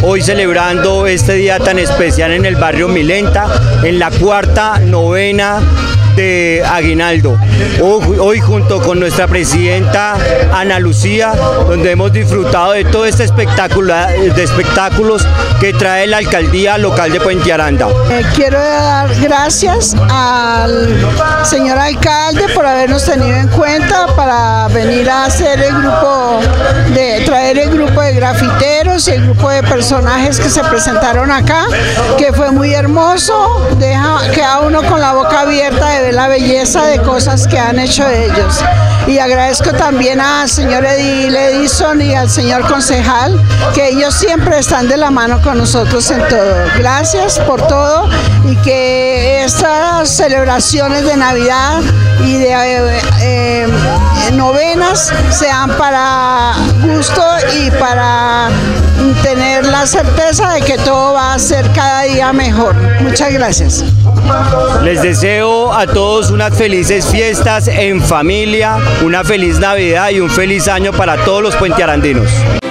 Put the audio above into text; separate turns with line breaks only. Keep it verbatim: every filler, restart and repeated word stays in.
hoy celebrando este día tan especial en el barrio Milenta, en la cuarta novena de Aguinaldo. Hoy, hoy junto con nuestra presidenta Ana Lucía, donde hemos disfrutado de todo este espectáculo de espectáculos que trae la alcaldía local de Puente Aranda.
Eh, quiero dar gracias al señor alcalde por habernos tenido en cuenta para venir a hacer el grupo, de traer el grupo de grafiteros y el grupo de personajes que se presentaron acá, que fue muy hermoso, deja, queda uno con la boca abierta de ver la belleza de cosas que han hecho ellos. Y agradezco también al señor Edil Edison y al señor concejal, que ellos siempre están de la mano con nosotros en todo. Gracias por todo y que estas celebraciones de Navidad y de eh, eh, novenas sean para gusto y para tener la certeza de que todo va a ser cada día mejor. Muchas gracias.
Les deseo a todos unas felices fiestas en familia, una feliz Navidad y un feliz año para todos los puentearandinos.